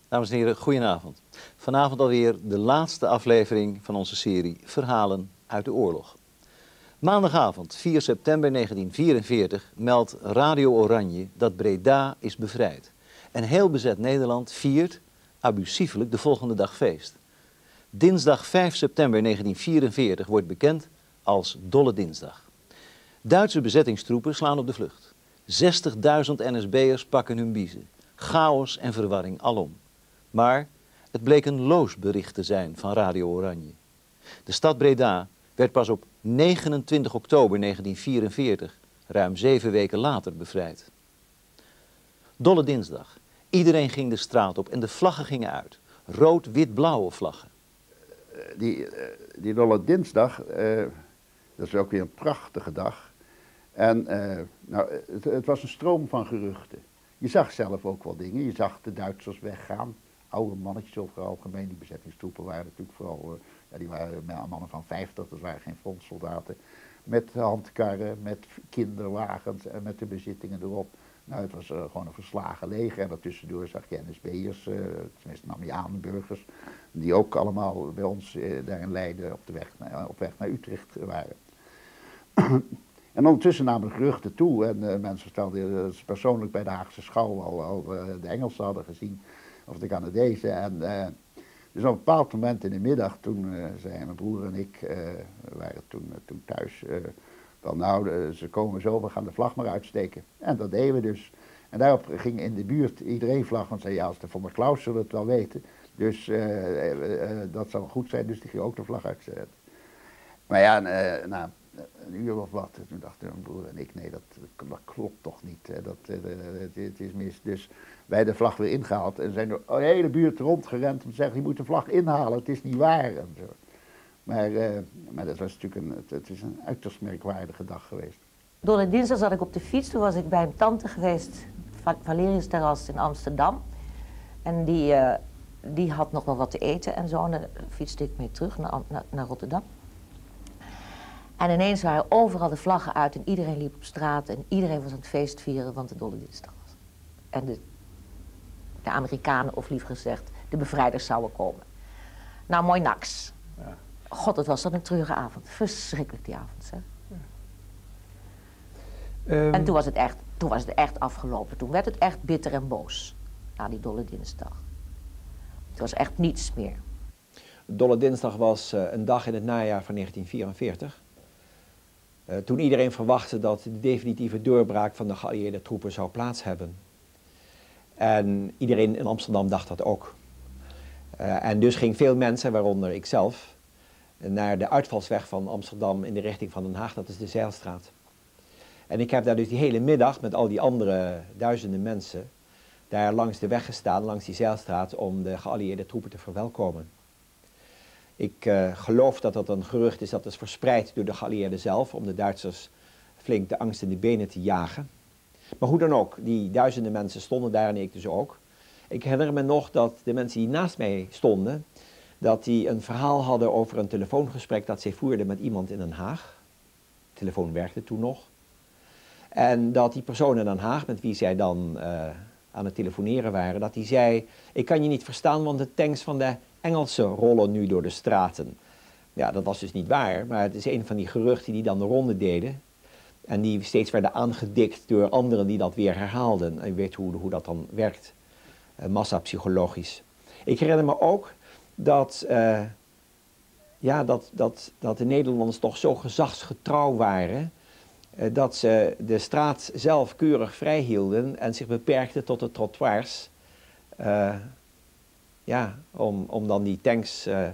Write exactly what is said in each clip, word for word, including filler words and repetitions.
Dames en heren, goedenavond. Vanavond alweer de laatste aflevering van onze serie Verhalen uit de Oorlog. Maandagavond, vier september negentien vierenveertig, meldt Radio Oranje dat Breda is bevrijd. En heel bezet Nederland viert, abusiefelijk, de volgende dag feest. Dinsdag vijf september negentien vierenveertig wordt bekend als Dolle Dinsdag. Duitse bezettingstroepen slaan op de vlucht. zestigduizend N S B'ers pakken hun biezen. Chaos en verwarring alom. Maar het bleek een loos bericht te zijn van Radio Oranje. De stad Breda werd pas op negenentwintig oktober negentien vierenveertig, ruim zeven weken later, bevrijd. Dolle Dinsdag. Iedereen ging de straat op en de vlaggen gingen uit. Rood-wit-blauwe vlaggen. Die, die Dolle Dinsdag, uh, dat is ook weer een prachtige dag. En uh, nou, het, het was een stroom van geruchten. Je zag zelf ook wel dingen. Je zag de Duitsers weggaan. Oude mannetjes over het algemeen. Die bezettingstroepen waren natuurlijk vooral, uh, ja, die waren mannen van vijftig, dat waren geen frontsoldaten. Met handkarren, met kinderwagens en met de bezittingen erop. Nou, het was uh, gewoon een verslagen leger. En daartussendoor zag je N S B'ers, uh, tenminste nam je aan burgers, die ook allemaal bij ons uh, daar in Leiden op, de weg naar, op weg naar Utrecht waren. En ondertussen namen de geruchten toe en uh, mensen stelden dat ze persoonlijk bij de Haagse Schouw al, al uh, de Engelsen hadden gezien, of de Canadezen. En, uh, dus op een bepaald moment in de middag, toen uh, zei mijn broer en ik, uh, we waren toen, uh, toen thuis, uh, van nou, uh, ze komen zo, we gaan de vlag maar uitsteken. En dat deden we dus. En daarop ging in de buurt iedereen vlag, want zei ja, als de Von der Klaus zullen het wel weten. Dus uh, uh, uh, dat zou goed zijn, dus die ging ook de vlag uitzetten. Maar ja, uh, nou, een uur of wat, toen dachten mijn broer en ik, nee, dat, dat klopt toch niet, hè. Dat, uh, het, het is mis. Dus wij de vlag weer ingehaald en zijn door de hele buurt rondgerend om te zeggen, je moet de vlag inhalen, het is niet waar. En zo. Maar, uh, maar dat was natuurlijk een, het, het is een uiterst merkwaardige dag geweest. Dolle Dinsdag zat ik op de fiets, toen was ik bij een tante geweest, Valerius Terras in Amsterdam. En die, uh, die had nog wel wat te eten en zo, en dan fietste ik mee terug naar, naar, naar Rotterdam. En ineens waren overal de vlaggen uit en iedereen liep op straat en iedereen was aan het feest vieren, want het Dolle Dinsdag was. En de, de Amerikanen, of liever gezegd, de bevrijders zouden komen. Nou, mooi naks. Ja. God, het was dan een treurige avond. Verschrikkelijk die avond, zeg. Ja. Um... En toen was, het echt, toen was het echt afgelopen. Toen werd het echt bitter en boos, na die Dolle Dinsdag. Het was echt niets meer. Dolle Dinsdag was uh, een dag in het najaar van negentien vierenveertig. Uh, toen iedereen verwachtte dat de definitieve doorbraak van de geallieerde troepen zou plaats hebben. En iedereen in Amsterdam dacht dat ook. Uh, en dus gingen veel mensen, waaronder ikzelf, naar de uitvalsweg van Amsterdam in de richting van Den Haag, dat is de Zijlstraat. En ik heb daar dus die hele middag met al die andere duizenden mensen daar langs de weg gestaan, langs die Zijlstraat, om de geallieerde troepen te verwelkomen. Ik uh, geloof dat dat een gerucht is dat is verspreid door de geallieerden zelf, om de Duitsers flink de angst in de benen te jagen. Maar hoe dan ook, die duizenden mensen stonden daar en ik dus ook. Ik herinner me nog dat de mensen die naast mij stonden, dat die een verhaal hadden over een telefoongesprek dat zij voerden met iemand in Den Haag. De telefoon werkte toen nog. En dat die persoon in Den Haag, met wie zij dan uh, aan het telefoneren waren, dat die zei, ik kan je niet verstaan, want de tanks van de Engelsen rollen nu door de straten. Ja, dat was dus niet waar, maar het is een van die geruchten die dan de ronde deden. En die steeds werden aangedikt door anderen die dat weer herhaalden. En je weet hoe, hoe dat dan werkt, uh, massapsychologisch. Ik herinner me ook dat, uh, ja, dat, dat, dat de Nederlanders toch zo gezagsgetrouw waren, uh, dat ze de straat zelf keurig vrij hielden en zich beperkten tot de trottoirs. Uh, ja, om, om dan die tanks uh, uh,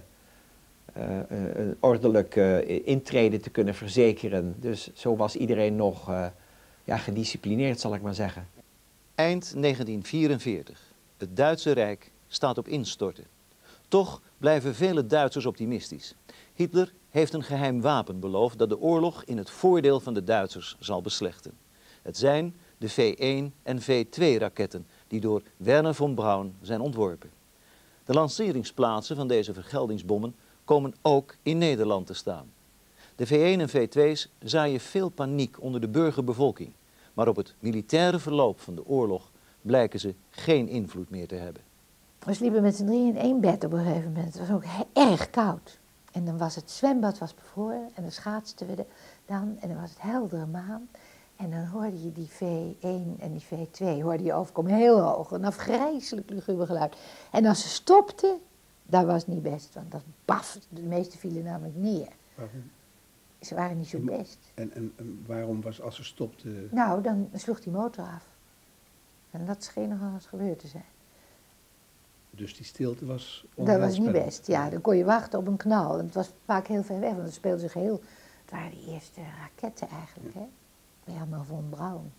een ordelijk uh, intrede te kunnen verzekeren. Dus zo was iedereen nog uh, ja, gedisciplineerd, zal ik maar zeggen. Eind negentien vierenveertig. Het Duitse Rijk staat op instorten. Toch blijven vele Duitsers optimistisch. Hitler heeft een geheim wapen beloofd dat de oorlog in het voordeel van de Duitsers zal beslechten. Het zijn de V één en V twee raketten die door Wernher von Braun zijn ontworpen. De lanceringsplaatsen van deze vergeldingsbommen komen ook in Nederland te staan. De V één en V twee's zaaien veel paniek onder de burgerbevolking, maar op het militaire verloop van de oorlog blijken ze geen invloed meer te hebben. We sliepen met z'n drieën in één bed op een gegeven moment. Het was ook he- erg koud. En dan was het zwembad was bevroren en dan schaatsten we de, dan. En dan was het heldere maan. En dan hoorde je die V één en die V twee hoorde je overkomen, heel hoog. Een afgrijselijk luguber geluid. En als ze stopten, dat was niet best. Want dat baf, de meeste vielen namelijk neer. Waarom? Ze waren niet zo best. En, en, en waarom was als ze stopte... Nou, dan sloeg die motor af. En dat scheen nogal eens gebeurd te zijn. Dus die stilte was Dat was niet onheilspellend. best, ja. Dan kon je wachten op een knal. En het was vaak heel ver weg, want het speelde zich heel... Het waren de eerste raketten eigenlijk, hè. Bij Herman von Braun.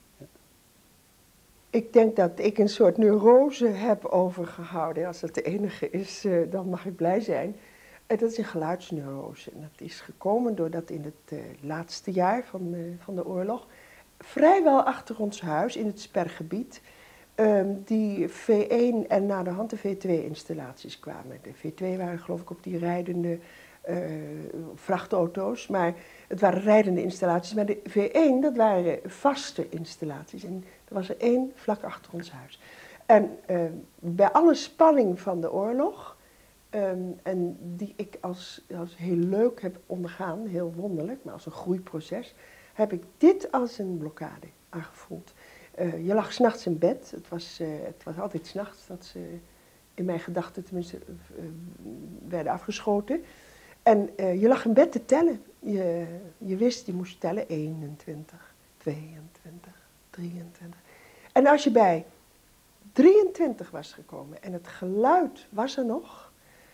Ik denk dat ik een soort neurose heb overgehouden. Als dat de enige is, uh, dan mag ik blij zijn. Uh, dat is een geluidsneurose. En dat is gekomen doordat in het uh, laatste jaar van de, van de oorlog... vrijwel achter ons huis, in het spergebied... Um, die V één en na de hand de V twee installaties kwamen. De V twee waren geloof ik op die rijdende uh, vrachtauto's, maar het waren rijdende installaties. Maar de V één, dat waren vaste installaties en er was er één vlak achter ons huis. En uh, bij alle spanning van de oorlog, um, en die ik als, als heel leuk heb ondergaan, heel wonderlijk, maar als een groeiproces, heb ik dit als een blokkade aangevoeld. Uh, je lag 's nachts in bed, het was, uh, het was altijd 's nachts dat ze in mijn gedachten tenminste uh, werden afgeschoten. En uh, je lag in bed te tellen. Je, je wist, je moest tellen eenentwintig, tweeëntwintig, drieëntwintig. En als je bij drieëntwintig was gekomen en het geluid was er nog,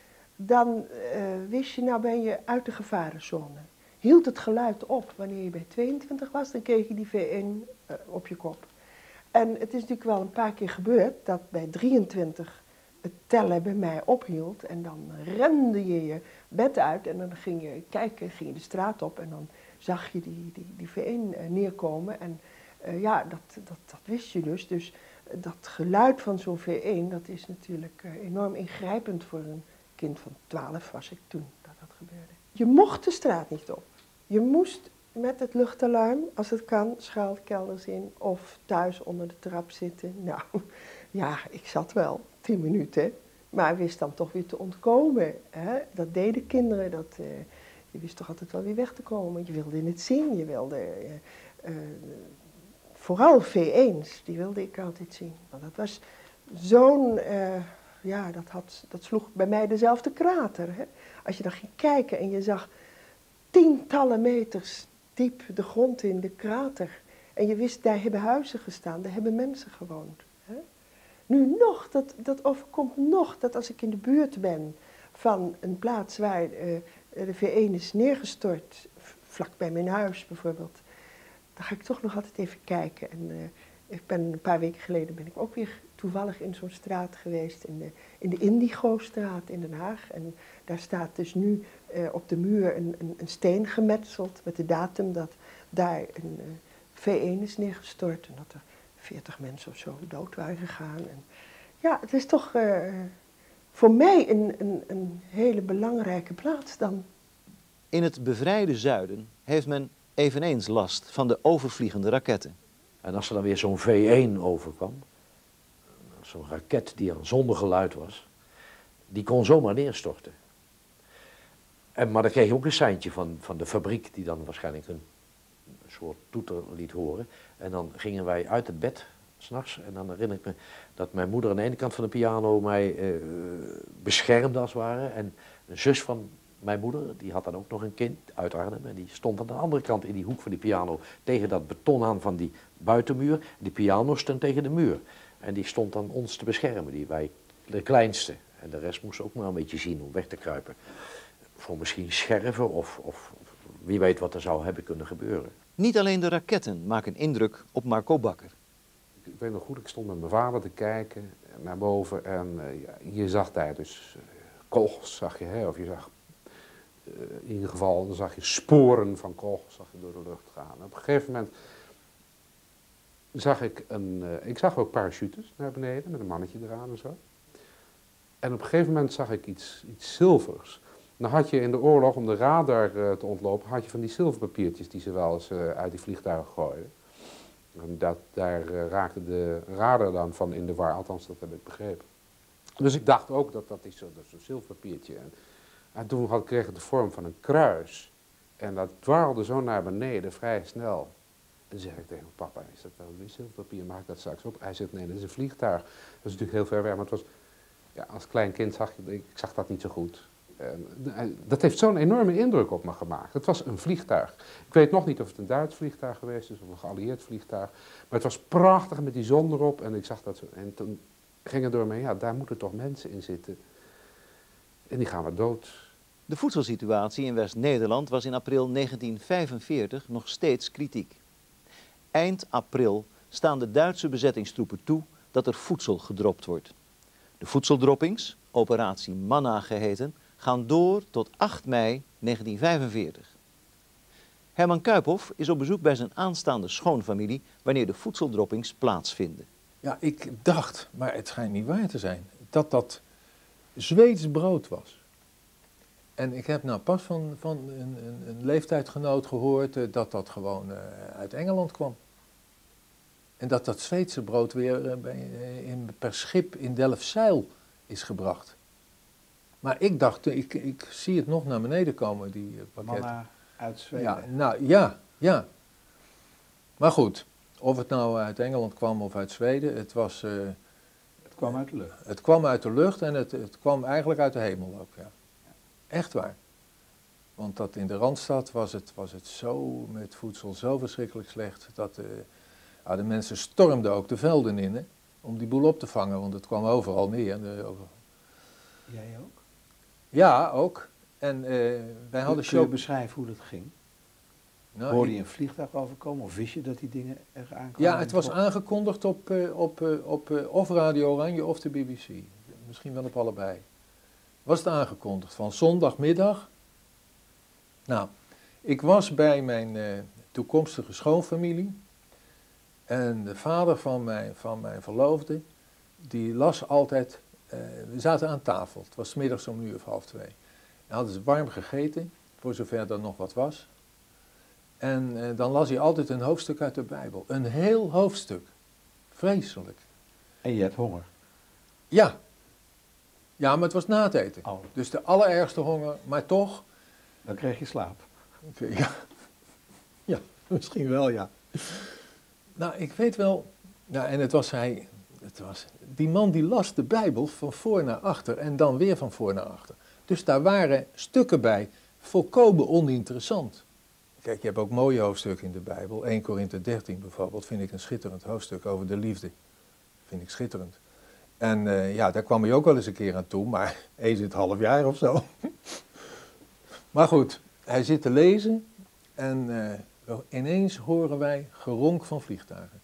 dan uh, wist je, nou ben je uit de gevarenzone. Hield het geluid op wanneer je bij tweeëntwintig was, dan kreeg je die V één uh, op je kop. En het is natuurlijk wel een paar keer gebeurd dat bij drieëntwintig het tellen bij mij ophield. En dan rende je je bed uit en dan ging je kijken, ging je de straat op en dan zag je die, die, die V één neerkomen. En uh, ja, dat, dat, dat wist je dus. Dus uh, dat geluid van zo'n V één, dat is natuurlijk uh, enorm ingrijpend voor een kind van twaalf was ik toen dat dat gebeurde. Je mocht de straat niet op. Je moest met het luchtalarm, als het kan, schuilkelders in of thuis onder de trap zitten. Nou, ja, ik zat wel tien minuten, maar wist dan toch weer te ontkomen. Hè? Dat deden kinderen, dat, uh, je wist toch altijd wel weer weg te komen. Je wilde het zien, je wilde, uh, uh, vooral V ééns, die wilde ik altijd zien. Want dat was zo'n, uh, ja, dat, had, dat sloeg bij mij dezelfde krater. Hè? Als je dan ging kijken en je zag tientallen meters diep de grond in, de krater. En je wist, daar hebben huizen gestaan, daar hebben mensen gewoond. Hè? Nu nog, dat, dat overkomt nog, dat als ik in de buurt ben van een plaats waar uh, de V één is neergestort, vlak bij mijn huis bijvoorbeeld, dan ga ik toch nog altijd even kijken. En uh, ik ben een paar weken geleden ben ik ook weer toevallig in zo'n straat geweest, in de, in de Indigo-straat in Den Haag. En daar staat dus nu uh, op de muur een, een, een steen gemetseld met de datum dat daar een uh, V één is neergestort en dat er veertig mensen of zo dood waren gegaan. En ja, het is toch uh, voor mij een, een, een hele belangrijke plaats dan. In het bevrijde zuiden heeft men eveneens last van de overvliegende raketten. En als er dan weer zo'n V één overkwam, zo'n raket die dan zonder geluid was, die kon zomaar neerstorten. En, maar dan kreeg je ook een seintje van, van de fabriek die dan waarschijnlijk een soort toeter liet horen. En dan gingen wij uit het bed, 's nachts, en dan herinner ik me dat mijn moeder aan de ene kant van de piano mij uh, beschermde als het ware. En een zus van mijn moeder, die had dan ook nog een kind uit Arnhem en die stond aan de andere kant in die hoek van die piano tegen dat beton aan van die buitenmuur. Die piano stond tegen de muur en die stond dan ons te beschermen, die wij de kleinste. En de rest moest ook maar een beetje zien om weg te kruipen. Voor misschien scherven of, of wie weet wat er zou hebben kunnen gebeuren. Niet alleen de raketten maken indruk op Marco Bakker. Ik weet nog goed, ik stond met mijn vader te kijken naar boven en uh, ja, je zag daar dus uh, kogels, zag je, hè, of je zag uh, in ieder geval, dan zag je sporen van kogels zag je door de lucht gaan. En op een gegeven moment zag ik een, uh, ik zag ook parachutes naar beneden met een mannetje eraan en zo. En op een gegeven moment zag ik iets, iets zilvers. Dan had je in de oorlog, om de radar uh, te ontlopen, had je van die zilverpapiertjes die ze wel eens uh, uit die vliegtuigen gooiden. En dat, daar uh, raakte de radar dan van in de war, althans dat heb ik begrepen. Dus ik dacht ook dat dat is zo'n zo zilverpapiertje. En, en toen had, kreeg het de vorm van een kruis. En dat dwarrelde zo naar beneden, vrij snel. En toen zeg ik tegen papa, is dat wel weer zilverpapier, maak ik dat straks op? Hij zegt, nee, dat is een vliegtuig. Dat is natuurlijk heel ver weg, maar het was, ja, als klein kind zag je, ik zag dat niet zo goed. En, dat heeft zo'n enorme indruk op me gemaakt. Het was een vliegtuig. Ik weet nog niet of het een Duits vliegtuig geweest is of een geallieerd vliegtuig. Maar het was prachtig met die zon erop en ik zag dat zo. En toen ging het door me, ja, daar moeten toch mensen in zitten. En die gaan we dood. De voedselsituatie in West-Nederland was in april negentien vijfenveertig nog steeds kritiek. Eind april staan de Duitse bezettingstroepen toe dat er voedsel gedropt wordt. De voedseldroppings, operatie Manna geheten, gaan door tot acht mei negentien vijfenveertig. Herman Kuiphoff is op bezoek bij zijn aanstaande schoonfamilie wanneer de voedseldroppings plaatsvinden. Ja, ik dacht, maar het schijnt niet waar te zijn, dat dat Zweeds brood was. En ik heb nou pas van, van een, een, een leeftijdgenoot gehoord uh, dat dat gewoon uh, uit Engeland kwam. En dat dat Zweedse brood weer uh, bij, uh, in, per schip in Delfzijl is gebracht. Maar ik dacht, ik, ik zie het nog naar beneden komen, die uh, pakketten. Manna uit Zweden. Ja, nou ja, ja. Maar goed, of het nou uit Engeland kwam of uit Zweden, het was... Uh, het kwam uit de lucht. Het kwam uit de lucht en het, het kwam eigenlijk uit de hemel ook, ja. Echt waar. Want dat in de Randstad was het, was het zo met voedsel zo verschrikkelijk slecht, dat uh, ja, de mensen stormden ook de velden in, hè, om die boel op te vangen, want het kwam overal neer. De, over... Jij ook? Ja, ook. En uh, wij hadden... Kun je beschrijven hoe dat ging? Nou, Hoorde ik... je een vliegtuig overkomen of wist je dat die dingen er aankwamen? Ja, het was aangekondigd op, uh, op, uh, op uh, of Radio Oranje of de B B C. Misschien wel op allebei. Was het aangekondigd van zondagmiddag. Nou, ik was bij mijn uh, toekomstige schoonfamilie. En de vader van mijn, van mijn verloofde, die las altijd... Uh, we zaten aan tafel, het was 's middags om een uur of half twee. En hadden ze warm gegeten, voor zover er nog wat was. En uh, dan las hij altijd een hoofdstuk uit de Bijbel. Een heel hoofdstuk. Vreselijk. En je hebt honger? Ja. Ja, maar het was na het eten. Oh. Dus de allerergste honger, maar toch... Dan kreeg je slaap. Ja, ja, misschien wel, ja. Nou, ik weet wel... Nou, en het was hij... Het was, die man die las de Bijbel van voor naar achter en dan weer van voor naar achter. Dus daar waren stukken bij, volkomen oninteressant. Kijk, je hebt ook mooie hoofdstukken in de Bijbel. Eerste Korinthe dertien bijvoorbeeld, vind ik een schitterend hoofdstuk over de liefde. Vind ik schitterend. En uh, ja, daar kwam hij ook wel eens een keer aan toe, maar eens in het half jaar of zo. Maar goed, hij zit te lezen en uh, ineens horen wij geronk van vliegtuigen.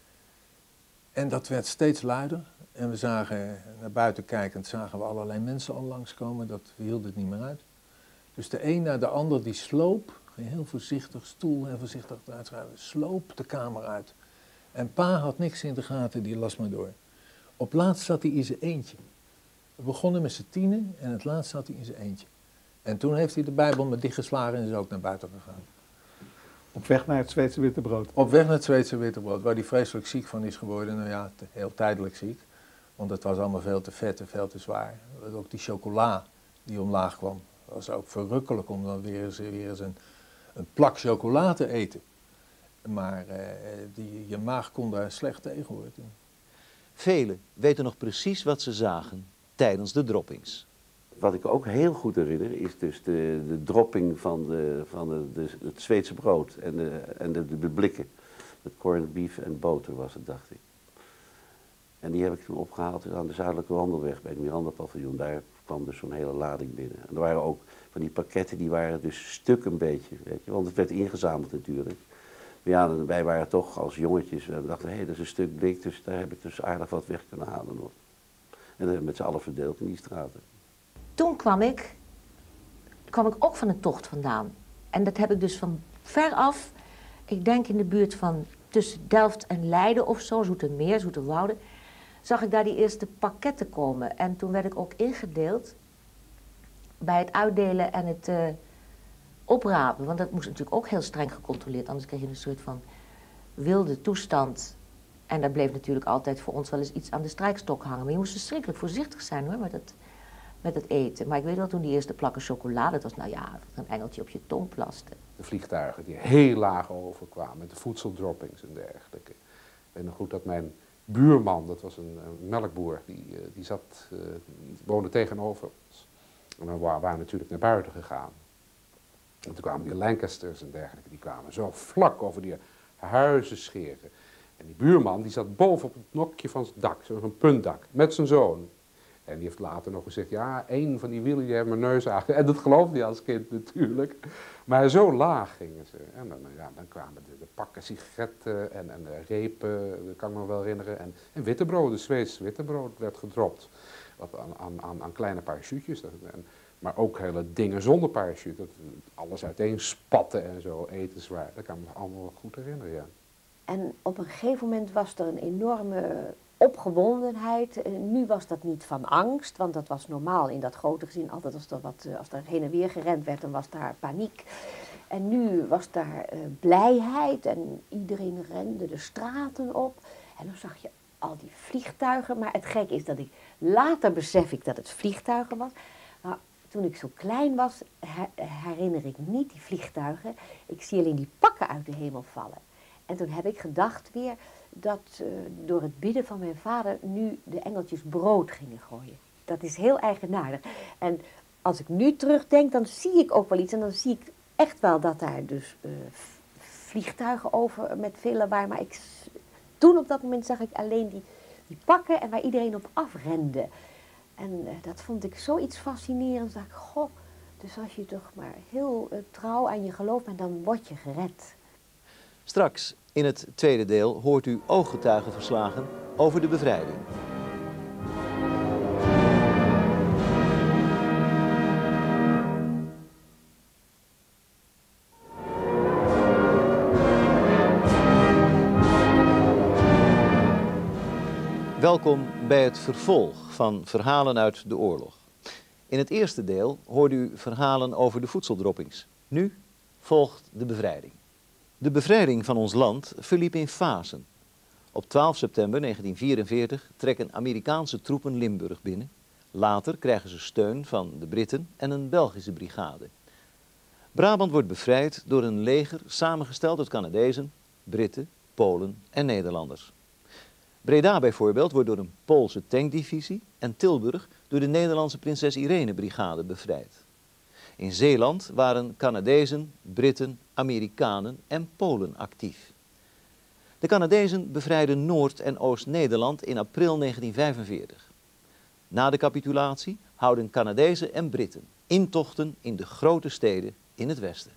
En dat werd steeds luider en we zagen, naar buiten kijkend, zagen we allerlei mensen al langskomen, dat hield het niet meer uit. Dus de een na de ander die sloop, heel voorzichtig, stoel heel voorzichtig eruit schuiven, sloop de kamer uit. En pa had niks in de gaten, die las maar door. Op laatst zat hij in zijn eentje. We begonnen met z'n tienen en het laatst zat hij in zijn eentje. En toen heeft hij de Bijbel met dichtgeslagen en is ook naar buiten gegaan. Op weg naar het Zweedse wittebrood? Op weg naar het Zweedse wittebrood, waar hij vreselijk ziek van is geworden. Nou ja, heel tijdelijk ziek. Want het was allemaal veel te vet en veel te zwaar. Ook die chocola die omlaag kwam, was ook verrukkelijk om dan weer eens, weer eens een, een plak chocola te eten. Maar eh, die, je maag kon daar slecht tegen hoor. Velen weten nog precies wat ze zagen tijdens de droppings. Wat ik ook heel goed herinner is dus de, de dropping van, de, van de, de, het Zweedse brood en de, en de, de blikken. Met corned beef en boter was het, dacht ik. En die heb ik toen opgehaald aan de Zuidelijke Wandelweg bij het Miranda-paviljoen. Daar kwam dus zo'n hele lading binnen. En er waren ook van die pakketten, die waren dus stuk een beetje, weet je. Want het werd ingezameld natuurlijk. Maar ja, wij waren toch als jongetjes, we dachten, hé, hey, dat is een stuk blik, dus daar heb ik dus aardig wat weg kunnen halen nog. En dat hebben we met z'n allen verdeeld in die straten. Toen kwam ik, kwam ik ook van een tocht vandaan. En dat heb ik dus van ver af, ik denk in de buurt van tussen Delft en Leiden of zo, Zoetermeer, Zoeterwoude, zag ik daar die eerste pakketten komen. En toen werd ik ook ingedeeld bij het uitdelen en het uh, oprapen. Want dat moest natuurlijk ook heel streng gecontroleerd, anders kreeg je een soort van wilde toestand. En daar bleef natuurlijk altijd voor ons wel eens iets aan de strijkstok hangen. Maar je moest verschrikkelijk voorzichtig zijn hoor, met het, met het eten. Maar ik weet wel toen die eerste plakken chocolade, het was nou ja, een engeltje op je tong plaste. De vliegtuigen die heel laag overkwamen, met de voedseldroppings en dergelijke. Ik weet nog goed dat mijn buurman, dat was een, een melkboer, die, uh, die zat, uh, die woonde tegenover ons. En we waren natuurlijk naar buiten gegaan. En toen kwamen die Lancasters en dergelijke, die kwamen zo vlak over die huizen scheren. En die buurman die zat boven op het nokje van zijn dak, zo'n puntdak, met zijn zoon. En die heeft later nog gezegd, ja, één van die wielen die heeft mijn neus aange... En dat geloofde hij als kind natuurlijk. Maar zo laag gingen ze. En dan, ja, dan kwamen de, de pakken sigaretten en, en de repen, dat kan ik me wel herinneren. En, en wittebrood, de Zweeds wittebrood werd gedropt. Op, aan, aan, aan, aan kleine parachutjes. Dat, en, maar ook hele dingen zonder parachute. Dat alles uiteen spatten en zo, etenswaar. Dat kan ik me allemaal wel goed herinneren, ja. En op een gegeven moment was er een enorme opgewondenheid. Nu was dat niet van angst, want dat was normaal in dat grote gezin. Altijd als er, wat, als er heen en weer gerend werd, dan was daar paniek. En nu was daar uh, blijheid en iedereen rende de straten op. En dan zag je al die vliegtuigen. Maar het gekke is dat ik, later besef ik dat het vliegtuigen was. Maar toen ik zo klein was, her, herinner ik niet die vliegtuigen. Ik zie alleen die pakken uit de hemel vallen. En toen heb ik gedacht weer dat uh, door het bidden van mijn vader nu de engeltjes brood gingen gooien. Dat is heel eigenaardig. En als ik nu terugdenk, dan zie ik ook wel iets. En dan zie ik echt wel dat daar dus uh, vliegtuigen over met veel lawaai. Maar ik, toen op dat moment zag ik alleen die, die pakken en waar iedereen op afrende. En uh, dat vond ik zoiets fascinerends. Dat ik, goh, dus als je toch maar heel uh, trouw aan je geloof bent, dan word je gered. Straks, in het tweede deel, hoort u ooggetuigenverslagen over de bevrijding. Welkom bij het vervolg van Verhalen uit de Oorlog. In het eerste deel hoorde u verhalen over de voedseldroppings. Nu volgt de bevrijding. De bevrijding van ons land verliep in fasen. Op twaalf september negentien vierenveertig trekken Amerikaanse troepen Limburg binnen. Later krijgen ze steun van de Britten en een Belgische brigade. Brabant wordt bevrijd door een leger samengesteld uit Canadezen, Britten, Polen en Nederlanders. Breda bijvoorbeeld wordt door een Poolse tankdivisie en Tilburg door de Nederlandse Prinses Irene brigade bevrijd. In Zeeland waren Canadezen, Britten, Amerikanen en Polen actief. De Canadezen bevrijden Noord- en Oost-Nederland in april negentien vijfenveertig. Na de capitulatie houden Canadezen en Britten intochten in de grote steden in het westen.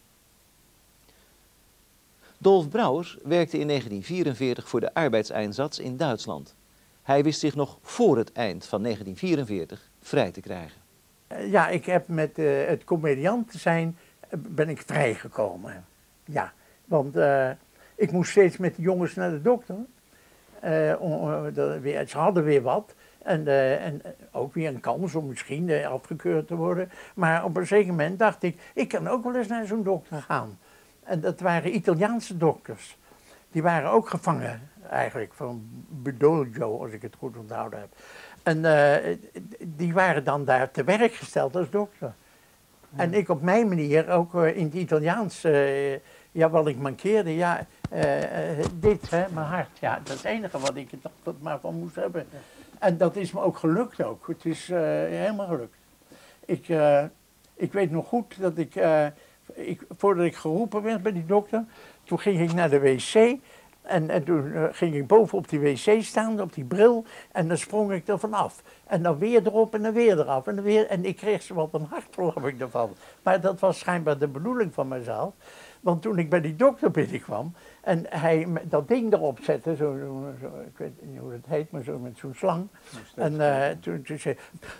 Dolf Brouwers werkte in negentien vierenveertig voor de arbeidseinsatz in Duitsland. Hij wist zich nog voor het eind van negentien vierenveertig vrij te krijgen. Ja, ik heb met uh, het comediant zijn, uh, ben ik vrijgekomen. Ja, want uh, ik moest steeds met de jongens naar de dokter. Uh, om, uh, de, weer, ze hadden weer wat. En, uh, en uh, ook weer een kans om misschien uh, afgekeurd te worden. Maar op een zeker moment dacht ik, ik kan ook wel eens naar zo'n dokter gaan. En dat waren Italiaanse dokters. Die waren ook gevangen eigenlijk van Bedolio, als ik het goed onthouden heb. En uh, die waren dan daar te werk gesteld als dokter. Ja. En ik op mijn manier ook uh, in het Italiaans, uh, ja, wat ik mankeerde, ja, uh, uh, dit, hè, mijn hart. Ja, dat is het enige wat ik er toch maar van moest hebben. Ja. En dat is me ook gelukt ook. Het is uh, helemaal gelukt. Ik, uh, ik weet nog goed dat ik, uh, ik, voordat ik geroepen werd bij die dokter, toen ging ik naar de wc. En, en toen uh, ging ik boven op die wc staan, op die bril, en dan sprong ik er vanaf. En dan weer erop en dan weer eraf. En, dan weer, en ik kreeg zo wat een hartklopping ervan. Maar dat was schijnbaar de bedoeling van mezelf. Want toen ik bij die dokter binnenkwam en hij dat ding erop zette, zo, zo, zo, ik weet niet hoe het heet, maar zo met zo'n slang. En uh, toen, toen zei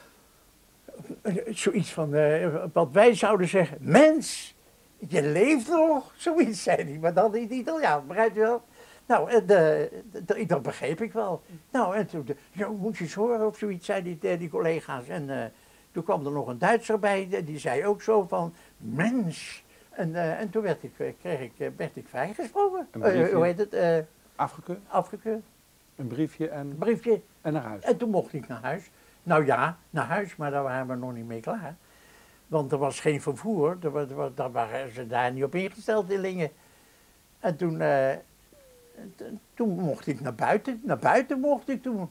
zoiets van, uh, wat wij zouden zeggen, mens, je leeft nog, zoiets zei hij, maar dan in het Italiaans, begrijp je wel? Nou, en, uh, dat begreep ik wel. Nou, en toen, zo, moet je eens horen of zoiets, zei die, die collega's. En uh, toen kwam er nog een Duitser bij, die zei ook zo van, mens. En, uh, en toen werd ik, kreeg ik, werd ik vrijgesproken. Uh, hoe heet het? Uh, afgekeurd? Afgekeurd. Een briefje en, Een briefje. en naar huis. En toen mocht ik naar huis. Nou ja, naar huis, maar daar waren we nog niet mee klaar. Want er was geen vervoer, daar, wa- wa- daar waren ze daar niet op ingesteld in Lingen. En toen, eh, t- toen mocht ik naar buiten, naar buiten mocht ik toen.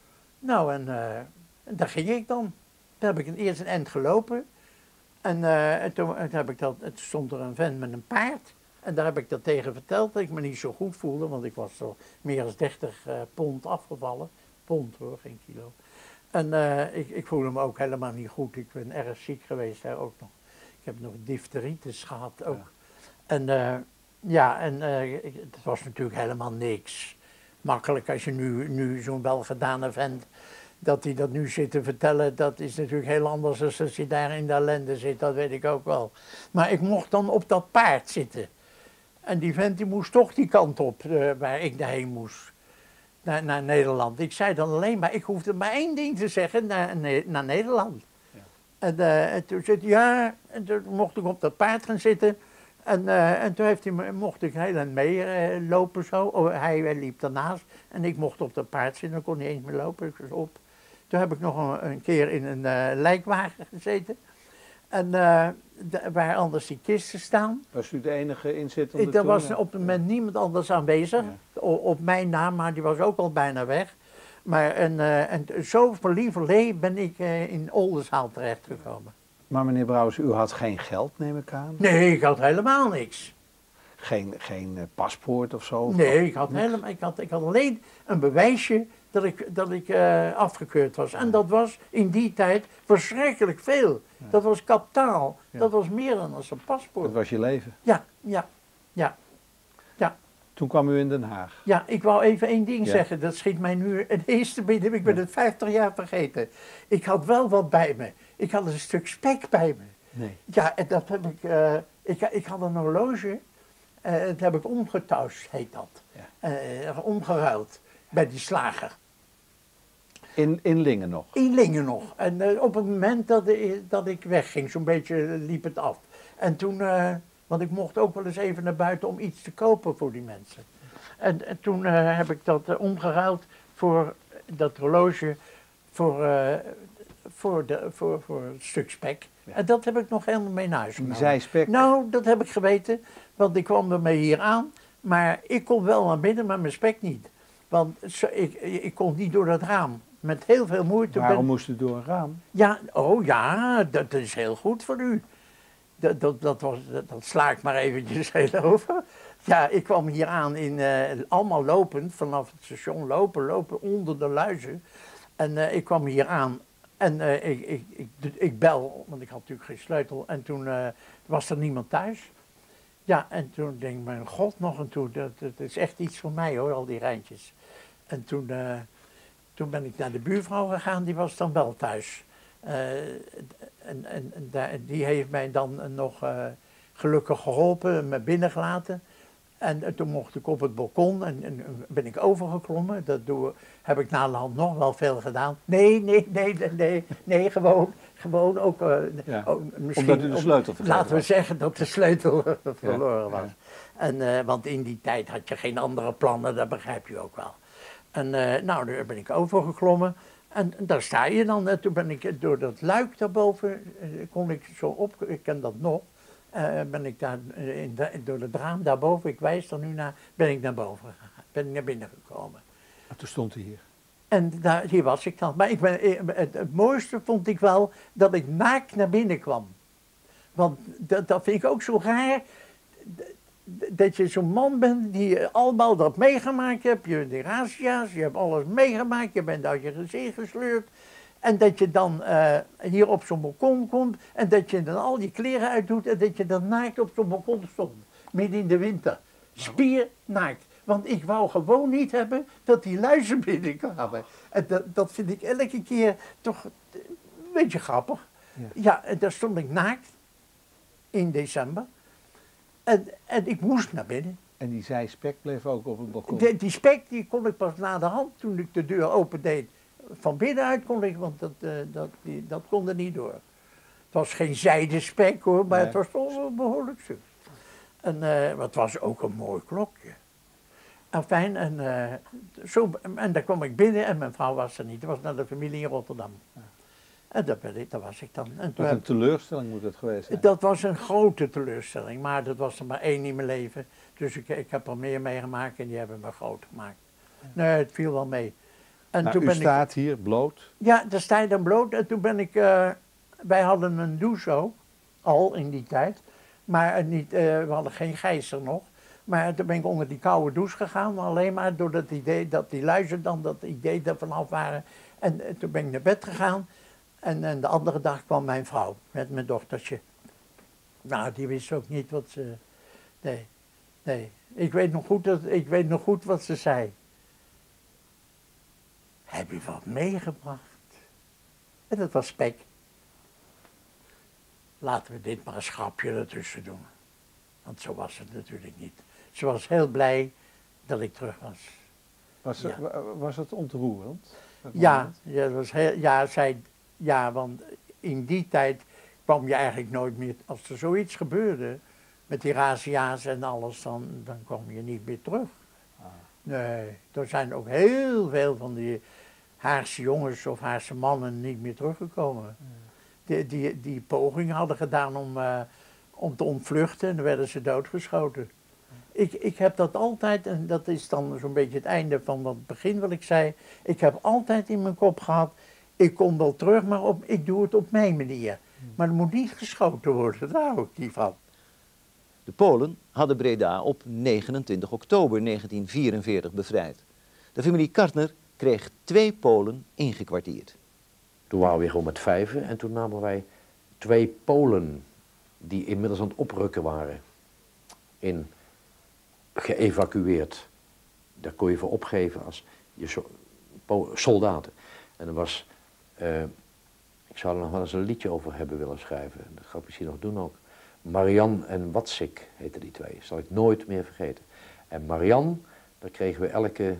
Nou, en, eh, en daar ging ik dan. Toen heb ik eerst een eind gelopen. En, eh, en toen, en toen heb ik dat, het stond er een vent met een paard. En daar heb ik dat tegen verteld, dat ik me niet zo goed voelde, want ik was zo meer dan dertig uh, pond afgevallen. Pond hoor, geen kilo. En uh, ik, ik voelde me ook helemaal niet goed. Ik ben erg ziek geweest daar ook nog. Ik heb nog difteritis gehad ook. Ja. En uh, ja, en uh, ik, het was natuurlijk helemaal niks. Makkelijk als je nu, nu zo'n welgedane vent, dat hij dat nu zit te vertellen, dat is natuurlijk heel anders dan als je daar in de ellende zit, dat weet ik ook wel. Maar ik mocht dan op dat paard zitten. En die vent die moest toch die kant op, uh, waar ik daarheen moest. Naar, naar Nederland. Ik zei dan alleen maar, ik hoefde maar één ding te zeggen, naar, naar Nederland. Ja. En, uh, en toen zei hij, ja, en toen mocht ik op dat paard gaan zitten. En, uh, en toen heeft hij, mocht ik heel aan mee uh, lopen zo. Oh, hij, hij liep daarnaast en ik mocht op dat paard zitten, dan kon hij eens meer lopen. Ik was op. Toen heb ik nog een, een keer in een uh, lijkwagen gezeten. En uh, de, waar anders die kisten staan. Was u de enige inzittende? Er was op het moment niemand anders aanwezig, ja. op, op mijn naam, maar die was ook al bijna weg. Maar en, uh, en zo voor lieverlee ben ik uh, in Oldenzaal terechtgekomen. Maar meneer Brouwers, u had geen geld, neem ik aan? Nee, ik had helemaal niks. Geen, geen uh, paspoort of zo? Nee, ik had, helemaal, ik, had, ik had alleen een bewijsje dat ik, dat ik uh, afgekeurd was. En dat was in die tijd verschrikkelijk veel. Ja. Dat was kapitaal. Ja. Dat was meer dan als een paspoort. Dat was je leven? Ja, ja, ja, ja. Toen kwam u in Den Haag? Ja, ik wou even één ding ja. zeggen. Dat schiet mij nu het eerste binnen. Ik ben ja. het vijftig jaar vergeten. Ik had wel wat bij me. Ik had een stuk spek bij me. Nee. Ja, en dat heb ik... Uh, ik, ik had een horloge. Uh, dat heb ik omgetouwd, heet dat. Ja. Uh, omgeruild. Bij die slager. In, in Lingen nog? In Lingen nog. En uh, op het moment dat, uh, dat ik wegging, zo'n beetje uh, liep het af. En toen, uh, want ik mocht ook wel eens even naar buiten om iets te kopen voor die mensen. En, en toen uh, heb ik dat uh, omgeruild voor dat horloge, voor, uh, voor, de, voor, voor een stuk spek. Ja. En dat heb ik nog helemaal mee naar huis genomen. Die zijspek? Nou, dat heb ik geweten, want ik kwam ermee hier aan. Maar ik kon wel naar binnen, maar mijn spek niet. Want zo, ik, ik kon niet door dat raam. Met heel veel moeite. Waarom ben... moest u door een raam? Ja, oh ja, dat is heel goed voor u. Dat, dat, dat, was, dat, dat sla ik maar eventjes heel over. Ja, ik kwam hier aan in, uh, allemaal lopend, vanaf het station lopen, lopen onder de luizen. En uh, ik kwam hier aan en uh, ik, ik, ik, ik bel, want ik had natuurlijk geen sleutel. En toen uh, was er niemand thuis. Ja, en toen denk ik, mijn god nog en toe, dat, dat is echt iets voor mij hoor, al die rijntjes. En toen... Uh, Toen ben ik naar de buurvrouw gegaan, die was dan wel thuis. Uh, en, en, en die heeft mij dan nog uh, gelukkig geholpen, me binnengelaten. En, en toen mocht ik op het balkon en, en ben ik overgeklommen. Dat doe, heb ik na de hand nog wel veel gedaan. Nee, nee, nee, nee, nee, nee gewoon, gewoon ook... Uh, ja, ook misschien, omdat u de sleutel vergeten Laten we was. zeggen dat de sleutel verloren ja, was. Ja. En, uh, want in die tijd had je geen andere plannen, dat begrijp je ook wel. En uh, nou, daar ben ik overgeklommen en, en daar sta je dan. En toen ben ik door dat luik daarboven, uh, kon ik zo op, ik ken dat nog, uh, ben ik daar in de, door het raam daarboven, ik wijs er nu naar, ben ik naar boven gegaan, ben ik naar binnen gekomen. En toen stond hij hier? En daar, hier was ik dan. Maar ik ben, het, het mooiste vond ik wel dat ik naakt naar binnen kwam. Want dat, dat vind ik ook zo raar. Dat je zo'n man bent die allemaal dat meegemaakt hebt. Je hebt die razzia's, je hebt alles meegemaakt. Je bent uit je gezicht gesleurd. En dat je dan uh, hier op zo'n balkon komt. En dat je dan al die kleren uitdoet. En dat je dan naakt op zo'n balkon stond. Midden in de winter. Spiernaakt. Want ik wou gewoon niet hebben dat die luizen binnenkwamen. En dat, dat vind ik elke keer toch een beetje grappig. Ja, ja, en daar stond ik naakt. In december. En, en ik moest naar binnen. En die zijspek bleef ook op het balkon? De, die spek die kon ik pas na de hand, toen ik de deur opendeed. Van binnenuit kon ik, want dat, uh, dat, die, dat kon er niet door. Het was geen zijdenspek hoor, maar nee. Het was toch wel behoorlijk stuk. En uh, het was ook een mooi klokje. Afijn, en, uh, zo, en daar kwam ik binnen en mijn vrouw was er niet. Dat was naar de familie in Rotterdam. Ja. En dat, ben ik, dat was ik dan. En Wat een teleurstelling moet het geweest zijn. Dat was een grote teleurstelling, maar dat was er maar één in mijn leven. Dus ik, ik heb er meer meegemaakt en die hebben me groot gemaakt. Nee, het viel wel mee. En nou, toen u ben staat ik, hier bloot. Ja, daar sta je dan bloot. En toen ben ik, uh, wij hadden een douche ook, al in die tijd. Maar uh, niet, uh, we hadden geen gijzer nog. Maar toen ben ik onder die koude douche gegaan, alleen maar door dat idee dat die luizen dan dat idee er vanaf waren. En uh, toen ben ik naar bed gegaan. En, en de andere dag kwam mijn vrouw met mijn dochtertje. Nou, die wist ook niet wat ze... Nee, nee. Ik weet nog goed, dat, ik weet nog goed wat ze zei. Heb je wat meegebracht? En dat was spek. Laten we dit maar een schapje ertussen doen. Want zo was het natuurlijk niet. Ze was heel blij dat ik terug was. Was, ja. was het ontroerend? Ja, ja, dat was heel, ja, zij, ja, want in die tijd kwam je eigenlijk nooit meer... Als er zoiets gebeurde, met die razzia's en alles, dan, dan kwam je niet meer terug. Ah. Nee, er zijn ook heel veel van die Haagse jongens of Haagse mannen niet meer teruggekomen. Ja. Die, die, die pogingen hadden gedaan om, uh, om te ontvluchten en dan werden ze doodgeschoten. Ik, ik heb dat altijd, en dat is dan zo'n beetje het einde van het begin wat ik zei, ik heb altijd in mijn kop gehad, ik kom wel terug, maar op, ik doe het op mijn manier. Maar er moet niet geschoten worden, daar hou ik niet van. De Polen hadden Breda op negenentwintig oktober negentien vierenveertig bevrijd. De familie Kartner kreeg twee Polen ingekwartierd. Toen waren we weer gewoon met vijven en toen namen wij twee Polen die inmiddels aan het oprukken waren, in geëvacueerd. Daar kon je voor opgeven als je so soldaten. En er was, uh, ik zou er nog wel eens een liedje over hebben willen schrijven, dat ga ik misschien nog doen ook. Marian en Watsik heten die twee, dat zal ik nooit meer vergeten. En Marian, daar kregen we elke,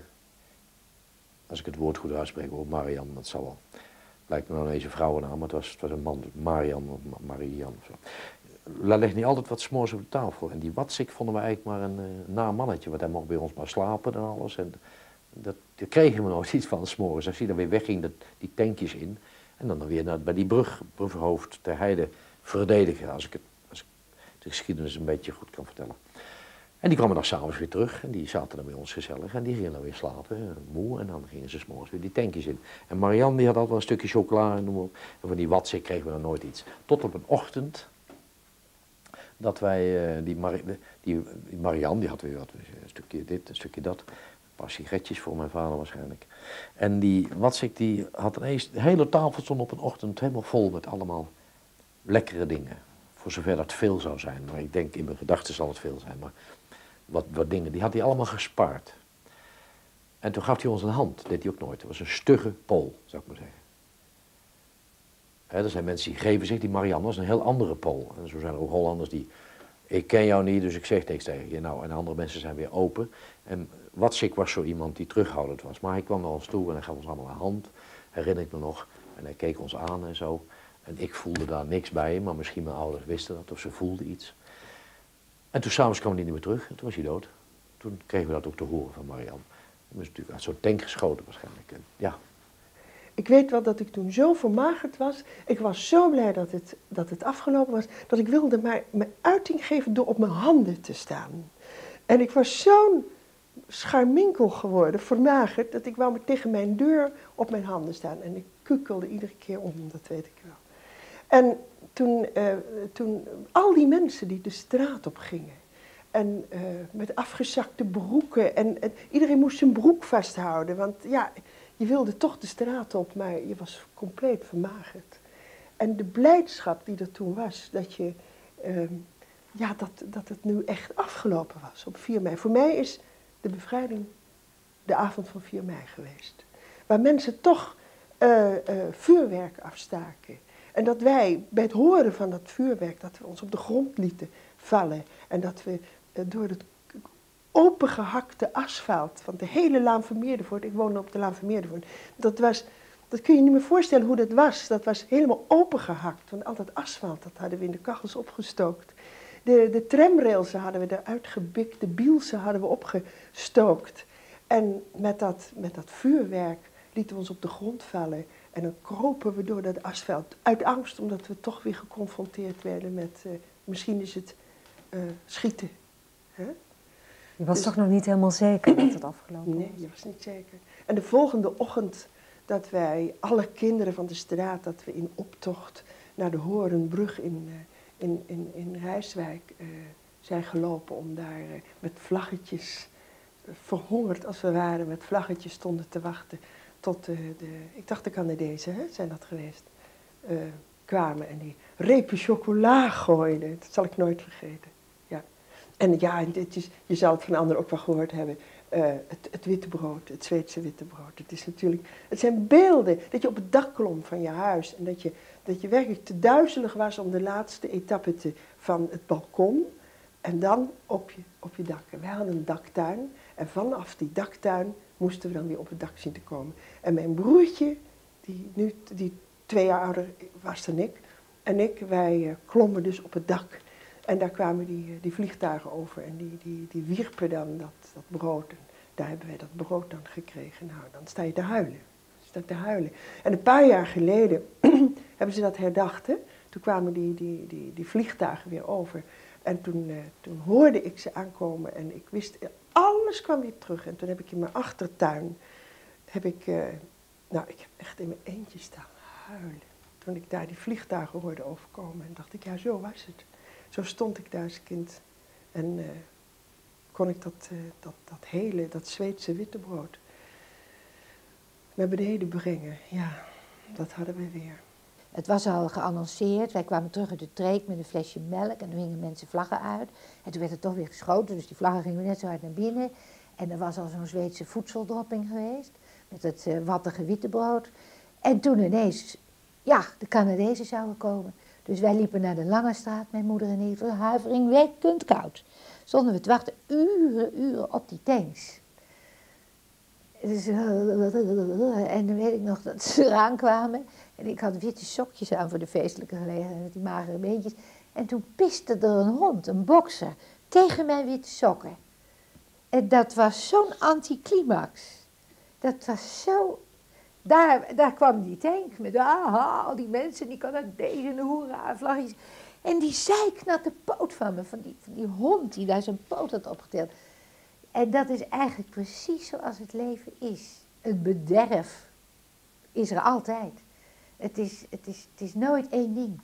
als ik het woord goed uitspreek, over Marian, dat zal wel. Lijkt me nou deze vrouwennaam, maar het was, het was een man, Marian of Marian of zo. Daar ligt niet altijd wat s'morgens op de tafel. En die Watsik vonden we eigenlijk maar een uh, na mannetje, want hij mocht bij ons maar slapen en alles. En dat, daar kregen we nooit iets van s'morgens. Als hij dan weer wegging, dat, die tankjes in. En dan, dan weer naar, bij die brug, brughoofd ter Heide verdedigen, als ik, het, als ik de geschiedenis een beetje goed kan vertellen. En die kwamen dan s'avonds weer terug en die zaten dan bij ons gezellig en die gingen dan weer slapen, moe, en dan gingen ze s'morgens weer die tankjes in. En Marianne die had altijd wel een stukje chocola en noem maar op. En van die Watsik kregen we dan nooit iets. Tot op een ochtend dat wij, uh, die, Mar die, die Marianne die had weer wat, een stukje dit, een stukje dat. Een paar sigaretjes voor mijn vader waarschijnlijk. En die Watsik die had ineens, de hele tafel stond op een ochtend helemaal vol met allemaal lekkere dingen. Voor zover dat veel zou zijn, maar ik denk in mijn gedachten zal het veel zijn. Maar Wat, wat dingen, die had hij allemaal gespaard. En toen gaf hij ons een hand, dat deed hij ook nooit. Dat was een stugge Pool, zou ik maar zeggen. He, er zijn mensen die geven zich, die Marianne was een heel andere Pool. En zo zijn er ook Hollanders die, ik ken jou niet, dus ik zeg niks tegen je. Nou, en andere mensen zijn weer open. En Watsik was zo iemand die terughoudend was. Maar hij kwam naar ons toe en hij gaf ons allemaal een hand, herinner ik me nog. En hij keek ons aan en zo. En ik voelde daar niks bij, maar misschien mijn ouders wisten dat of ze voelden iets. En toen s'avonds kwam hij niet meer terug en toen was hij dood. Toen kregen we dat ook te horen van Marianne. Hij is natuurlijk uit zo'n tank geschoten waarschijnlijk. En, ja. Ik weet wel dat ik toen zo vermagerd was. Ik was zo blij dat het, dat het afgelopen was, dat ik wilde maar mijn uiting geven door op mijn handen te staan. En ik was zo'n scharminkel geworden, vermagerd, dat ik wou maar tegen mijn deur op mijn handen staan. En ik kukkelde iedere keer om, dat weet ik wel. En toen, uh, toen al die mensen die de straat op gingen en uh, met afgezakte broeken en, en iedereen moest zijn broek vasthouden, want ja, je wilde toch de straat op, maar je was compleet vermagerd. En de blijdschap die er toen was, dat je, uh, ja, dat, dat het nu echt afgelopen was op vier mei. Voor mij is de bevrijding de avond van vier mei geweest, waar mensen toch uh, uh, vuurwerk afstaken. En dat wij bij het horen van dat vuurwerk, dat we ons op de grond lieten vallen. En dat we uh, door het opengehakte asfalt van de hele Laan van Meerdervoort, ik woonde op de Laan van Meerdervoort, dat was, dat kun je niet meer voorstellen hoe dat was. Dat was helemaal opengehakt, want al dat asfalt, dat hadden we in de kachels opgestookt. De, de tramrails hadden we eruit gebikt, de bielsen hadden we opgestookt. En met dat, met dat vuurwerk lieten we ons op de grond vallen. En dan kropen we door dat asfalt. Uit angst, omdat we toch weer geconfronteerd werden met, uh, misschien is het uh, schieten. Huh? Je was dus, toch nog niet helemaal zeker dat het afgelopen nee, was? Nee, je was niet zeker. En de volgende ochtend dat wij, alle kinderen van de straat, dat we in optocht naar de Horenbrug in, uh, in, in, in Rijswijk uh, zijn gelopen om daar uh, met vlaggetjes, uh, verhongerd als we waren, met vlaggetjes stonden te wachten tot uh, de, ik dacht de Canadezen, hè, zijn dat geweest, uh, kwamen en die repen chocola gooiden. Dat zal ik nooit vergeten. Ja. En ja, dit is, je zal het van anderen ook wel gehoord hebben. Uh, het, het witte brood, het Zweedse witte brood. Het is natuurlijk, het zijn beelden dat je op het dak klom van je huis en dat je, dat je werkelijk te duizelig was om de laatste etappe te, van het balkon en dan op je, op je dak. En wij hadden een daktuin en vanaf die daktuin moesten we dan weer op het dak zien te komen. En mijn broertje, die nu die twee jaar ouder was dan ik, en ik, wij uh, klommen dus op het dak. En daar kwamen die, uh, die vliegtuigen over en die, die, die wierpen dan dat, dat brood. En daar hebben wij dat brood dan gekregen. Nou, dan sta je te huilen. Sta je te huilen. En een paar jaar geleden hebben ze dat herdacht. Hè? Toen kwamen die, die, die, die vliegtuigen weer over. En toen, uh, toen hoorde ik ze aankomen en ik wist, alles kwam weer terug. En toen heb ik in mijn achtertuin, heb ik, uh, nou ik heb echt in mijn eentje staan huilen. Toen ik daar die vliegtuigen hoorde overkomen en dacht ik, ja zo was het. Zo stond ik daar als kind en uh, kon ik dat, uh, dat, dat hele, dat Zweedse wittebrood naar beneden brengen. Ja, dat hadden we weer. Het was al geannonceerd, wij kwamen terug uit de treek met een flesje melk en er hingen mensen vlaggen uit. En toen werd het toch weer geschoten, dus die vlaggen gingen net zo hard naar binnen. En er was al zo'n Zweedse voedseldropping geweest, met het uh, wattige wittebrood. En toen ineens, ja, de Canadezen zouden komen. Dus wij liepen naar de Lange Straat, mijn moeder en ik, het was huiveringwekkend koud. Stonden we te wachten, uren, uren op die tanks. Dus, en dan weet ik nog dat ze eraan kwamen. En ik had witte sokjes aan voor de feestelijke gelegenheid, met die magere beentjes. En toen piste er een hond, een bokser, tegen mijn witte sokken. En dat was zo'n anticlimax. Dat was zo... Daar, daar kwam die tank met aha, al die mensen, die Canadezen, de hoera, vlaggetjes. En die zijknatte poot van me, van die, van die hond die daar zijn poot had opgetild. En dat is eigenlijk precies zoals het leven is. Het bederf is er altijd. Het is, het is, het is nooit één ding.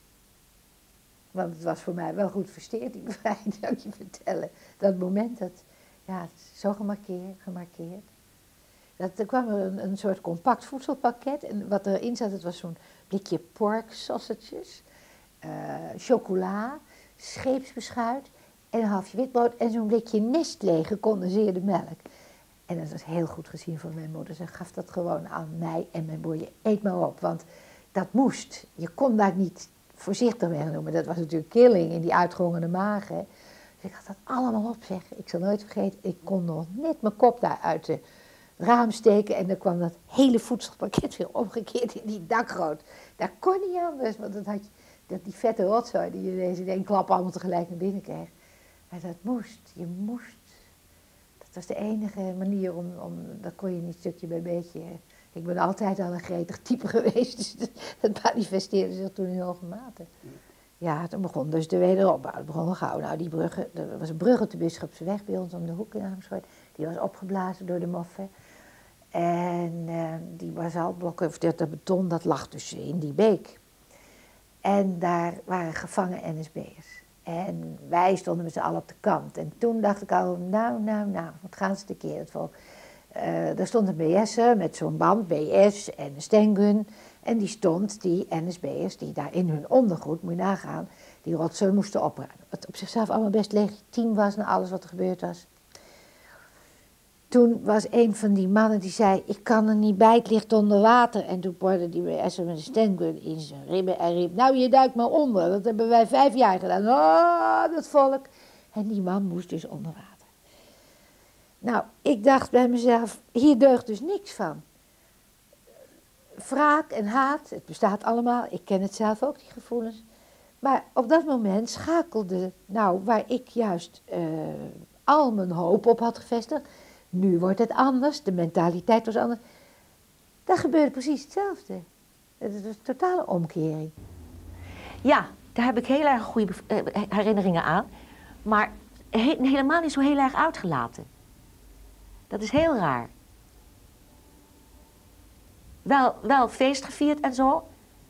Want het was voor mij wel goed versteerd, die bevrijding, zou ik je vertellen. Dat moment, dat, ja, het is zo gemarkeerd, gemarkeerd. Dat, er kwam er een, een soort compact voedselpakket en wat erin zat, het was zo'n blikje pork sausages, uh, chocola, scheepsbeschuit en een halfje witbrood en zo'n blikje Nestlé gecondenseerde melk. En dat was heel goed gezien van mijn moeder. Ze gaf dat gewoon aan mij en mijn broer, eet maar op, want dat moest. Je kon daar niet voorzichtig mee noemen. Dat was natuurlijk killing in die uitgehongerde magen. Dus ik had dat allemaal op, zeg. Ik zal nooit vergeten, ik kon nog net mijn kop daar uit de raam steken en dan kwam dat hele voedselpakket weer omgekeerd in die dakgoot. Dat kon niet anders, want dat had je, dat die vette rotzooi die je deze in één klap allemaal tegelijk naar binnen kreeg. Maar dat moest, je moest. Dat was de enige manier om, om dat kon je niet stukje bij beetje. Ik ben altijd al een gretig type geweest, dus dat, dat manifesteerde zich toen in hoge mate. Ja, toen begon dus de wederopbouw. Het begon gauw. Nou, die bruggen, er was een brug op de Bisschopsweg bij ons om de hoek in Amersfoort. Die was opgeblazen door de moffen. En uh, die basaltblokken, of dat, dat beton, dat lag dus in die beek. En daar waren gevangen N S B'ers. En wij stonden met z'n allen op de kant. En toen dacht ik al, nou, nou, nou, wat gaan ze tekeer het volk. Uh, er stond een B S'er met zo'n band, B S en een stengun. En die stond, die N S B'ers, die daar in hun ondergoed, moet je nagaan, die rotzooi moesten opruimen. Wat op zichzelf allemaal best legitiem was na alles wat er gebeurd was. Toen was een van die mannen die zei, ik kan er niet bij, het ligt onder water. En toen porde die B S'er met een stengun in zijn ribben en riep, nou je duikt maar onder, dat hebben wij vijf jaar gedaan. Oh, dat volk. En die man moest dus onder water. Nou, ik dacht bij mezelf, hier deugt dus niks van. Wraak en haat, het bestaat allemaal, ik ken het zelf ook, die gevoelens. Maar op dat moment schakelde, nou, waar ik juist uh, al mijn hoop op had gevestigd, nu wordt het anders, de mentaliteit was anders. Dat gebeurde precies hetzelfde. Het is een totale omkering. Ja, daar heb ik heel erg goede herinneringen aan. Maar he helemaal niet zo heel erg uitgelaten. Dat is heel raar. Wel, wel feest gevierd en zo.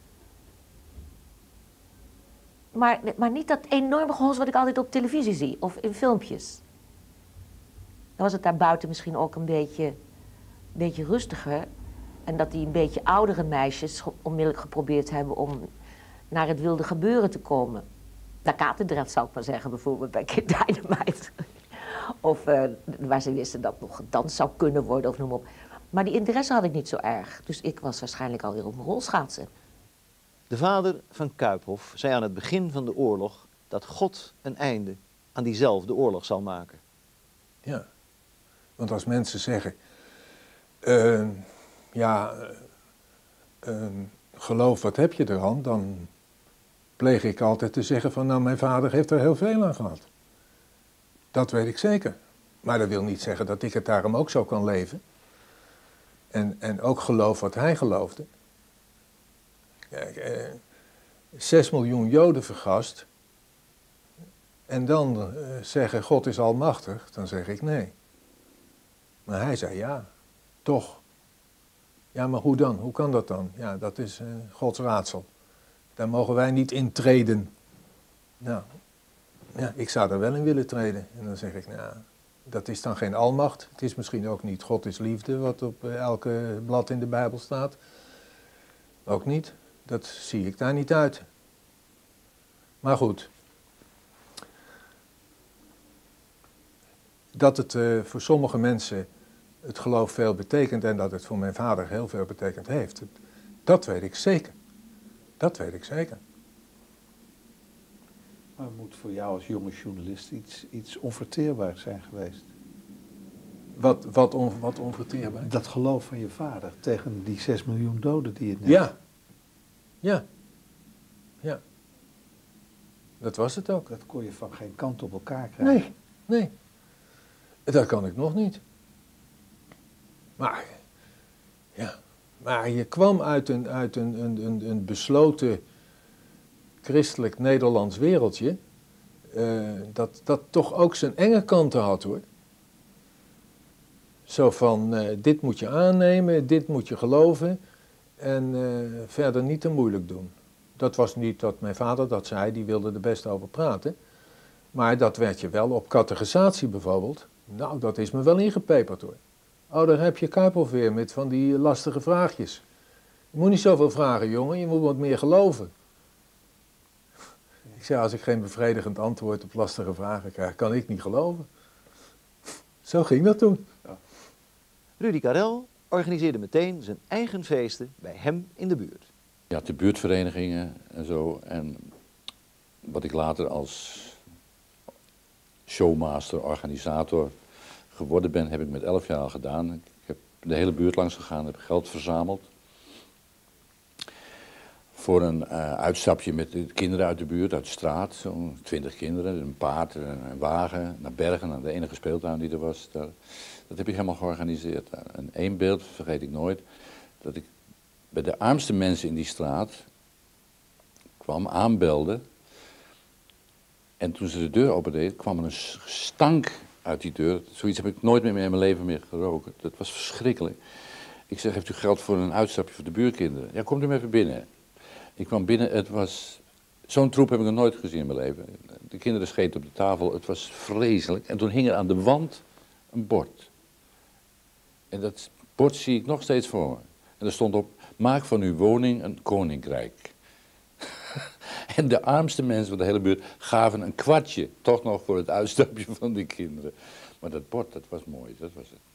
Maar, maar niet dat enorme gehos wat ik altijd op televisie zie. Of in filmpjes. Dan was het daar buiten misschien ook een beetje, een beetje rustiger. En dat die een beetje oudere meisjes onmiddellijk geprobeerd hebben om naar het wilde gebeuren te komen. Naar Katendrecht zou ik maar zeggen, bijvoorbeeld bij Kid Dynamite. Of uh, waar ze wisten dat nog gedanst zou kunnen worden of noem op. Maar die interesse had ik niet zo erg. Dus ik was waarschijnlijk alweer op mijn rolschaatsen. De vader van Kuiphof zei aan het begin van de oorlog dat God een einde aan diezelfde oorlog zal maken. Ja, want als mensen zeggen, uh, ja, uh, uh, geloof, wat heb je er aan, dan pleeg ik altijd te zeggen van, nou, mijn vader heeft er heel veel aan gehad. Dat weet ik zeker. Maar dat wil niet zeggen dat ik het daarom ook zo kan leven. En, en ook geloof wat hij geloofde. Kijk, eh, zes miljoen Joden vergast. En dan eh, zeggen God is almachtig, dan zeg ik nee. Maar hij zei ja, toch. Ja, maar hoe dan? Hoe kan dat dan? Ja, dat is eh, Gods raadsel. Daar mogen wij niet in treden. Nou, ja, ik zou er wel in willen treden. En dan zeg ik, nou, dat is dan geen almacht. Het is misschien ook niet God is liefde, wat op uh, elke blad in de Bijbel staat. Ook niet. Dat zie ik daar niet uit. Maar goed. Dat het uh, voor sommige mensen het geloof veel betekent en dat het voor mijn vader heel veel betekend heeft. Dat weet ik zeker. Dat weet ik zeker. Maar het moet voor jou als jonge journalist iets, iets onverteerbaars zijn geweest. Wat, wat, on, wat onverteerbaar? Dat geloof van je vader tegen die zes miljoen doden die het net. Ja. Ja. Ja. Dat was het ook. Dat kon je van geen kant op elkaar krijgen. Nee, nee. Dat kan ik nog niet. Maar, ja. Maar je kwam uit een, uit een, een, een, een besloten christelijk Nederlands wereldje, uh, dat, dat toch ook zijn enge kanten had hoor. Zo van, uh, dit moet je aannemen, dit moet je geloven en uh, verder niet te moeilijk doen. Dat was niet dat mijn vader dat zei, die wilde er best over praten. Maar dat werd je wel op catechisatie bijvoorbeeld. Nou, dat is me wel ingepeperd hoor. Oh, daar heb je Kuiphof weer met van die lastige vraagjes. Je moet niet zoveel vragen, jongen, je moet wat meer geloven. Ik zei, als ik geen bevredigend antwoord op lastige vragen krijg, kan ik niet geloven. Zo ging dat toen. Ja. Rudy Karel organiseerde meteen zijn eigen feesten bij hem in de buurt. Ja, de buurtverenigingen en zo. En wat ik later als showmaster, organisator geworden ben, heb ik met elf jaar al gedaan. Ik heb de hele buurt langs gegaan, heb geld verzameld. Voor een uh, uitstapje met de kinderen uit de buurt, uit de straat. Zo'n twintig kinderen, een paard, een wagen, naar Bergen, naar de enige speeltuin die er was. Daar, dat heb ik helemaal georganiseerd. En één beeld vergeet ik nooit, dat ik bij de armste mensen in die straat kwam, aanbelde. En toen ze de deur opendeden, kwam er een stank uit die deur. Zoiets heb ik nooit meer in mijn leven meer geroken. Dat was verschrikkelijk. Ik zeg, heeft u geld voor een uitstapje voor de buurkinderen? Ja, komt u maar even binnen. Ik kwam binnen, het was... Zo'n troep heb ik nog nooit gezien in mijn leven. De kinderen scheten op de tafel, het was vreselijk. En toen hing er aan de wand een bord. En dat bord zie ik nog steeds voor me. En er stond op, maak van uw woning een koninkrijk. En de armste mensen van de hele buurt gaven een kwartje, toch nog voor het uitstapje van die kinderen. Maar dat bord, dat was mooi, dat was het.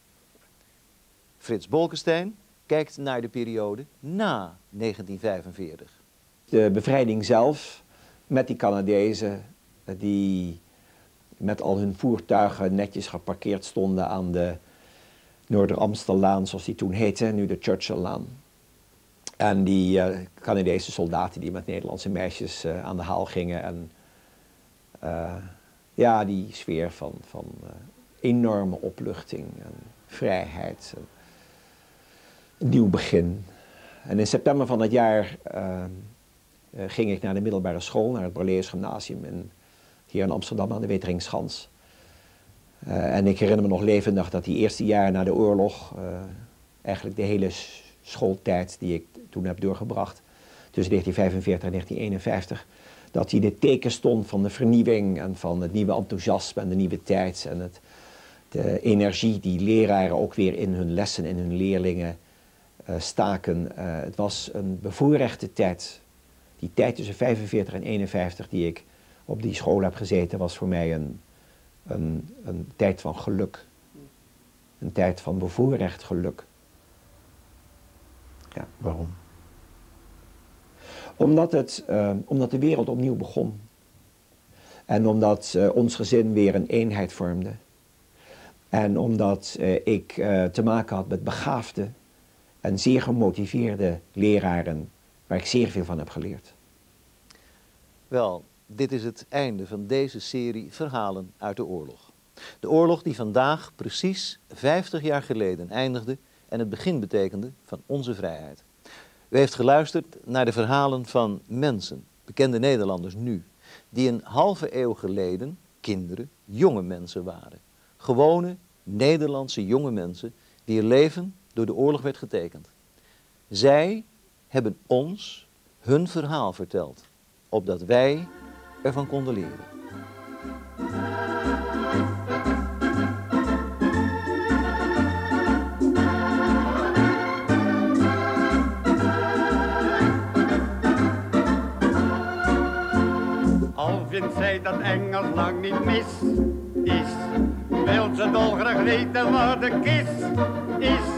Frits Bolkestein kijkt naar de periode na negentien vijfenveertig. De bevrijding zelf, met die Canadezen die met al hun voertuigen netjes geparkeerd stonden aan de Noorder-Amstellaan, zoals die toen heette, nu de Churchilllaan. En die uh, Canadese soldaten die met Nederlandse meisjes uh, aan de haal gingen. En uh, ja, die sfeer van, van uh, enorme opluchting en vrijheid. En een nieuw begin. En in september van dat jaar uh, uh, ging ik naar de middelbare school, naar het Borlees Gymnasium in, hier in Amsterdam aan de Weteringschans. Uh, en ik herinner me nog levendig dat die eerste jaar na de oorlog, uh, eigenlijk de hele schooltijd die ik toen heb doorgebracht, tussen negentien vijfenveertig en negentien eenenvijftig, dat die de teken stond van de vernieuwing en van het nieuwe enthousiasme en de nieuwe tijd en het, de energie die leraren ook weer in hun lessen, in hun leerlingen uh, staken. Uh, het was een bevoorrechte tijd. Die tijd tussen vijfenveertig en eenenvijftig die ik op die school heb gezeten was voor mij een, een, een tijd van geluk. Een tijd van bevoorrecht geluk. Ja, waarom? Omdat, het, uh, omdat de wereld opnieuw begon. En omdat uh, ons gezin weer een eenheid vormde. En omdat uh, ik uh, te maken had met begaafde en zeer gemotiveerde leraren, waar ik zeer veel van heb geleerd. Wel, dit is het einde van deze serie Verhalen uit de oorlog. De oorlog die vandaag precies vijftig jaar geleden eindigde en het begin betekende van onze vrijheid. U heeft geluisterd naar de verhalen van mensen, bekende Nederlanders nu, die een halve eeuw geleden kinderen, jonge mensen waren. Gewone Nederlandse jonge mensen die hun leven door de oorlog werd getekend. Zij hebben ons hun verhaal verteld, opdat wij ervan konden leren. Al vindt zij dat Engels lang niet mis is, wil ze dolgraag weten waar de kist is.